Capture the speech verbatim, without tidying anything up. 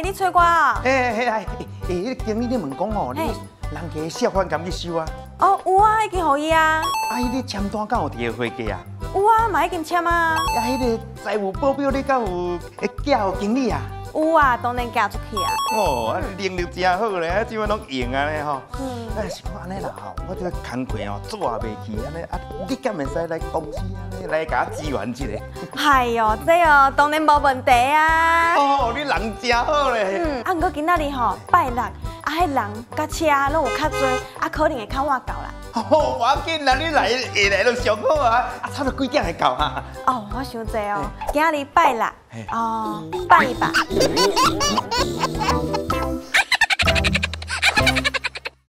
你找我啊？ 哎哎哎，哎，迄个经理你问讲哦，你人家小款敢去收啊？ 哦，有啊，已经互伊啊。 啊，迄个签单敢有摕回家啊？ 有啊，嘛已经签啊。 啊，迄个财务报表你敢有会寄互经理啊？ 有啊，当然寄出去啊。 哦，啊，能力真好咧，啊，即摆拢用安尼吼。 嗯。 哎，是讲安尼啦吼，我这个工课哦做啊袂去安尼，啊，你敢会使来公司安尼来甲我支援一下？ 系哟，这哦当然无问题啊。 哦，你人真好咧。 嗯，啊，毋过今仔日吼拜六，啊，迄人甲车拢有较多，啊，可能会较晚到啦。 哦，我要紧啦，你来下来就上好啊，啊，差不多几点会到啊？ 哦，我想者哦，今仔日拜六，哦，拜吧。